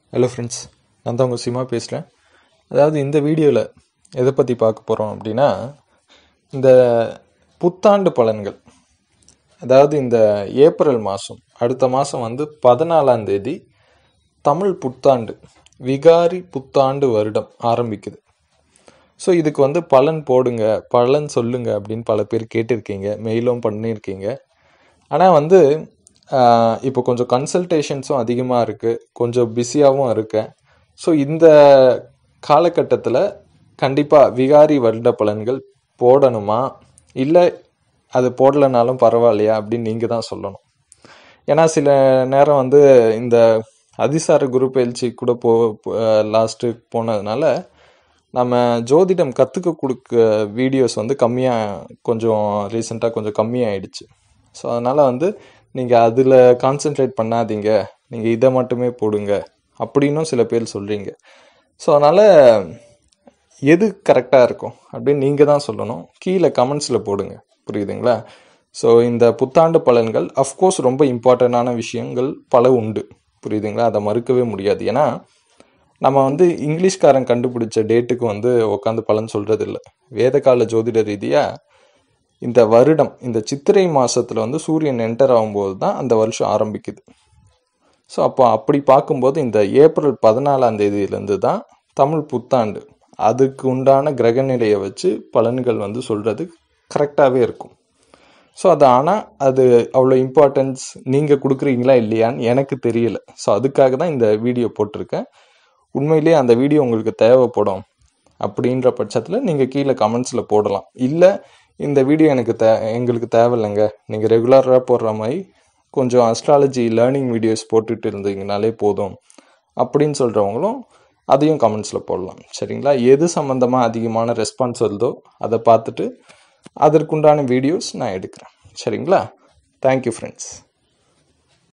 Hello friends, நான் தான் உங்கள் சிமா பேசுகிறேன். அதாவது இந்த வீடியோவில் எதை பற்றி பார்க்க போகிறோம் அப்படின்னா, இந்த புத்தாண்டு பலன்கள். அதாவது இந்த ஏப்ரல் மாதம், அடுத்த மாதம் 14ஆம் தேதி தமிழ் புத்தாண்டு, விகாரி புத்தாண்டு வருடம் ஆரம்பிக்குது. ஸோ இதுக்கு பலன் போடுங்க, பலன் சொல்லுங்க அப்படின்னு பல பேர் கேட்டிருக்கீங்க, மெயிலும் பண்ணியிருக்கீங்க. ஆனால் இப்போ கொஞ்சம் கன்சல்டேஷன்ஸும் அதிகமாக இருக்குது, கொஞ்சம் பிஸியாகவும் இருக்கேன். ஸோ இந்த காலகட்டத்தில் கண்டிப்பாக விகாரி வருட பலன்கள் போடணுமா, இல்லை அது போடலைனாலும் பரவாயில்லையா அப்படின்னு நீங்கள் தான் சொல்லணும். ஏன்னா சில நேரம் இந்த அதிசார குரு பயிற்சி கூட லாஸ்ட்டு போனதுனால நம்ம ஜோதிடம் கற்றுக்க கொடுக்க வீடியோஸ் கொஞ்சம் ரீசெண்டாக கொஞ்சம் கம்மியாயிடுச்சு. ஸோ அதனால் நீங்கள் அதில் கான்சென்ட்ரேட் பண்ணாதீங்க, நீங்கள் இதை மட்டுமே போடுங்க அப்படின்னும் சில பேர் சொல்கிறீங்க. ஸோ அதனால் எது கரெக்டாக இருக்கும் அப்படின்னு நீங்கள் தான் சொல்லணும். கீழே கமெண்ட்ஸில் போடுங்க, புரியுதுங்களா? ஸோ இந்த புத்தாண்டு பலன்கள் அஃப்கோர்ஸ் ரொம்ப இம்பார்ட்டண்டான விஷயங்கள் பல உண்டு, புரியுதுங்களா? அதை மறுக்கவே முடியாது. ஏன்னா நம்ம இங்கிலீஷ்காரன் கண்டுபிடிச்ச டேட்டுக்கு உட்காந்து பலன் சொல்கிறது இல்லை. வேதகால ஜோதிட ரீதியாக இந்த வருடம், இந்த சித்திரை மாதத்தில் சூரியன் என்டர் ஆகும்போது தான் அந்த வருஷம் ஆரம்பிக்குது. ஸோ அப்படி பார்க்கும்போது இந்த ஏப்ரல் 14ஆம் தேதியிலேருந்து தான் தமிழ் புத்தாண்டு. அதுக்கு உண்டான கிரகநிலையை வச்சு பலன்கள் சொல்கிறது கரெக்டாகவே இருக்கும். ஸோ ஆனால் அது அவ்வளோ இம்பார்ட்டன்ஸ் நீங்கள் கொடுக்குறீங்களா இல்லையான்னு எனக்கு தெரியல. ஸோ அதுக்காக தான் இந்த வீடியோ போட்டிருக்கேன். உண்மையிலேயே அந்த வீடியோ உங்களுக்கு தேவைப்படும் அப்படின்ற பட்சத்தில் நீங்கள் கீழே கமெண்ட்ஸில் போடலாம். இல்லை இந்த வீடியோ எங்களுக்கு தேவையில்லைங்க, நீங்கள் ரெகுலராக போடுற மாதிரி கொஞ்சம் அஸ்ட்ராலஜி லேர்னிங் வீடியோஸ் போட்டுட்டு இருந்தீங்கனாலே போதும் அப்படின்னு சொல்கிறவங்களும் அதையும் கமெண்ட்ஸில் போடலாம். சரிங்களா? எது சம்மந்தமாக அதிகமான ரெஸ்பான்ஸ் வருதோ அதை பார்த்துட்டு அதற்குண்டான வீடியோஸ் நான் எடுக்கிறேன். சரிங்களா? Thank you friends.